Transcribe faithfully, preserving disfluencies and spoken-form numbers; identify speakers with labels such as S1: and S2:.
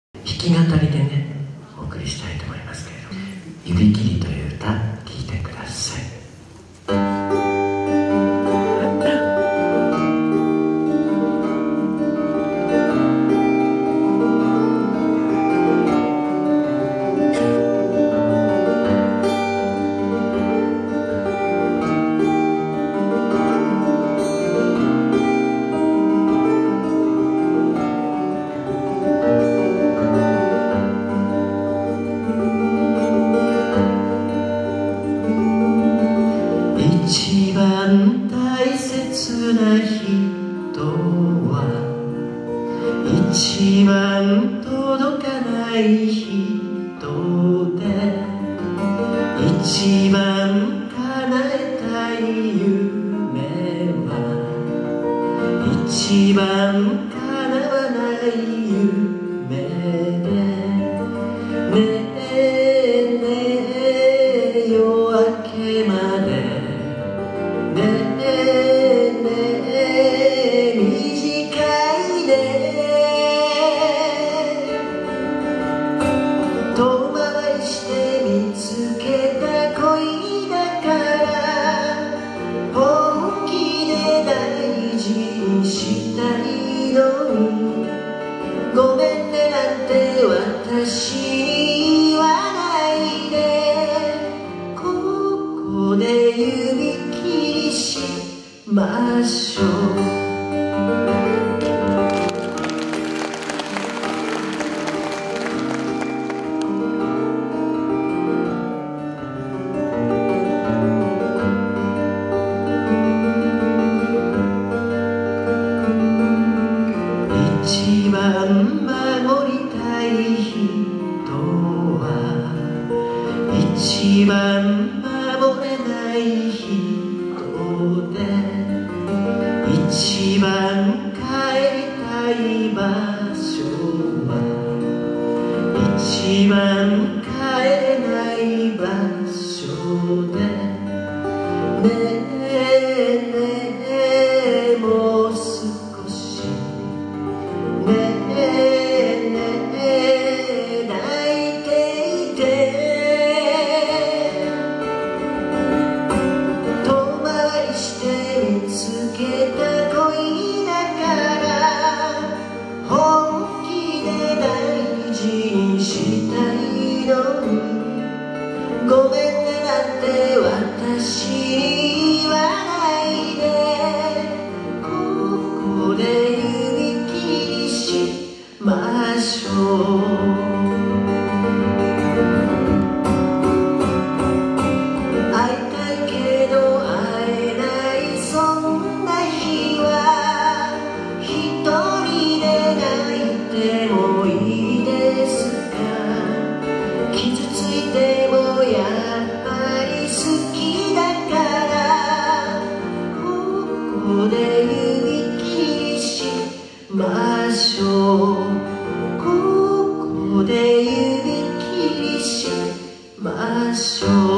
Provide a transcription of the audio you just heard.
S1: 弾き語りでねお送りしたいと思いますけれども、指切りという歌聴いてください。一番大切な人は一番届かない人で、一番叶えたい夢は一番叶わない夢で、ねえねえ夜明けまでねえねえ短いね、遠回りして見つけた恋だから本気で大事にしたいのに、ごめんねなんて私に言わないで、ここで指切りしましょう。一番守りたい人は一番守れない人で、一番帰りたい場所は一番帰れない場所で、ねえねえもう少しねえねえ泣いていて、遠回りして見つけた恋だから本気で大事にしたいのに、ごめんねなんて私に言わないで、ここで指切りしましょう。会いたいけど会えないそんな日は一人で泣いてもいいですか、傷ついてもやっぱり好きだからここで指切りしましょう。ここで指切りしましょう。